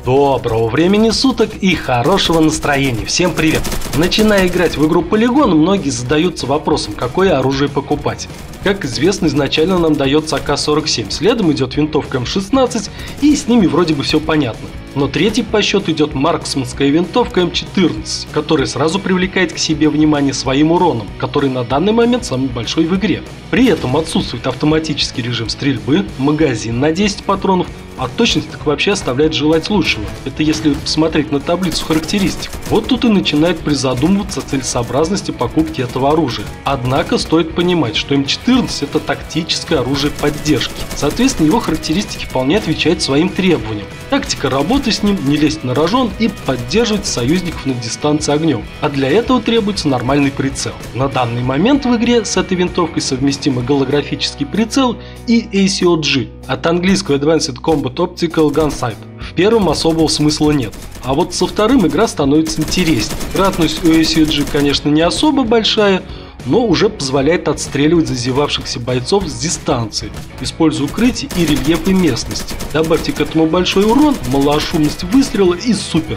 Доброго времени суток и хорошего настроения. Всем привет! Начиная играть в игру Полигон, многие задаются вопросом, какое оружие покупать. Как известно, изначально нам дается АК-47, следом идет винтовка М16, и с ними вроде бы все понятно. Но третий по счету идет марксманская винтовка М14, которая сразу привлекает к себе внимание своим уроном, который на данный момент самый большой в игре. При этом отсутствует автоматический режим стрельбы, магазин на 10 патронов, а точность так вообще оставляет желать лучшего. Это если посмотреть на таблицу характеристик. Вот тут и начинает призадумываться о целесообразности покупки этого оружия. Однако стоит понимать, что М14 это тактическое оружие поддержки. Соответственно, его характеристики вполне отвечают своим требованиям. Тактика работы с ним, не лезть на рожон и поддерживать союзников на дистанции огнем. А для этого требуется нормальный прицел. На данный момент в игре с этой винтовкой совместимы голографический прицел и ACOG, от английского Advanced Combat Optical Gun Sight. В первом особого смысла нет, а вот со вторым игра становится интереснее. Кратность у ACOG, конечно, не особо большая, но уже позволяет отстреливать зазевавшихся бойцов с дистанции, используя укрытие и рельефы местности. Добавьте к этому большой урон, малошумность выстрела и супер.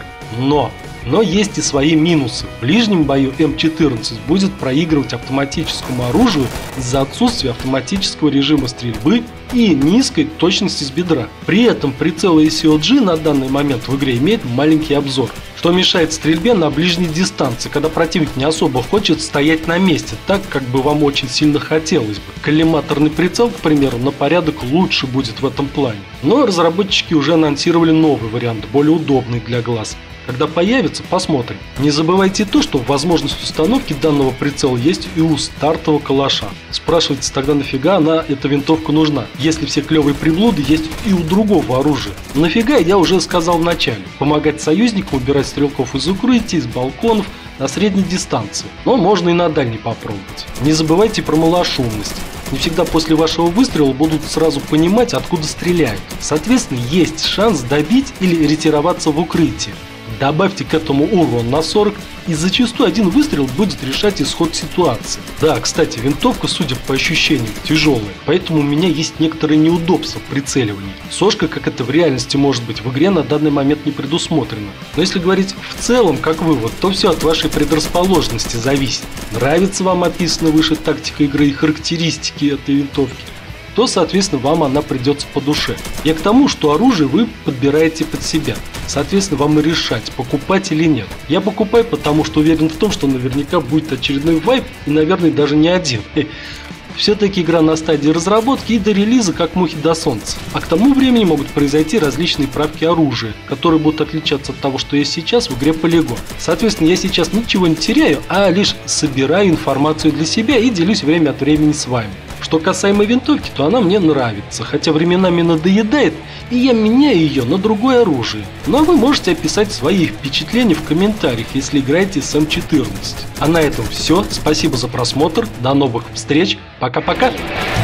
Но есть и свои минусы. В ближнем бою М14 будет проигрывать автоматическому оружию из-за отсутствия автоматического режима стрельбы и низкой точности с бедра. При этом прицел ACOG на данный момент в игре имеет маленький обзор, что мешает стрельбе на ближней дистанции, когда противник не особо хочет стоять на месте, так как бы вам очень сильно хотелось бы. Коллиматорный прицел, к примеру, на порядок лучше будет в этом плане. Но разработчики уже анонсировали новый вариант, более удобный для глаз. Когда появится, посмотрим. Не забывайте то, что возможность установки данного прицела есть и у стартового калаша. Спрашивайте тогда, нафига она, эта винтовка, нужна, если все клевые приблуды есть и у другого оружия. Нафига, я уже сказал в начале. Помогать союзникам убирать стрелков из укрытий, из балконов, на средней дистанции. Но можно и на дальней попробовать. Не забывайте про малошумность. Не всегда после вашего выстрела будут сразу понимать, откуда стреляют. Соответственно, есть шанс добить или ретироваться в укрытие. Добавьте к этому урон на 40, и зачастую один выстрел будет решать исход ситуации. Да, кстати, винтовка, судя по ощущениям, тяжелая, поэтому у меня есть некоторые неудобства в прицеливании. Сошка, как это в реальности может быть, в игре на данный момент не предусмотрена. Но если говорить в целом, как вывод, то все от вашей предрасположенности зависит. Нравится вам описана выше тактика игры и характеристики этой винтовки, то, соответственно, вам она придется по душе. Я к тому, что оружие вы подбираете под себя. Соответственно, вам и решать, покупать или нет. Я покупаю, потому что уверен в том, что наверняка будет очередной вайп, и, наверное, даже не один. Все-таки игра на стадии разработки и до релиза как мухи до солнца. А к тому времени могут произойти различные правки оружия, которые будут отличаться от того, что есть сейчас в игре Полигон. Соответственно, я сейчас ничего не теряю, а лишь собираю информацию для себя и делюсь время от времени с вами. Что касаемо винтовки, то она мне нравится, хотя временами надоедает, и я меняю ее на другое оружие. Но вы можете описать свои впечатления в комментариях, если играете с М14. А на этом все. Спасибо за просмотр. До новых встреч. Пока-пока.